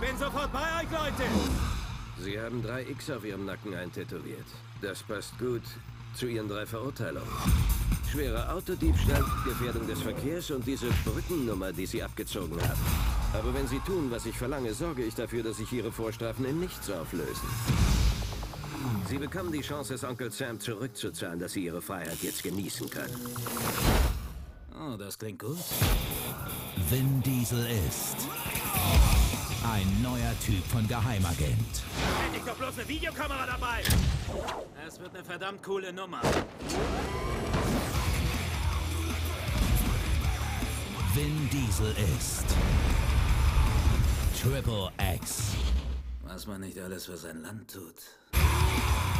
bin sofort bei euch, Leute! Sie haben 3 X auf Ihrem Nacken eintätowiert. Das passt gut zu Ihren 3 Verurteilungen. Schwerer Autodiebstahl, Gefährdung des Verkehrs und diese Brückennummer, die Sie abgezogen haben. Aber wenn Sie tun, was ich verlange, sorge ich dafür, dass sich Ihre Vorstrafen in nichts auflösen. Sie bekommen die Chance, es Onkel Sam zurückzuzahlen, dass Sie Ihre Freiheit jetzt genießen können. Oh, das klingt gut. Vin Diesel ist ein neuer Typ von Geheimagent. Hätte ich doch bloß eine Videokamera dabei! Es wird eine verdammt coole Nummer. Vin Diesel ist Triple X. Was man nicht alles für sein Land tut.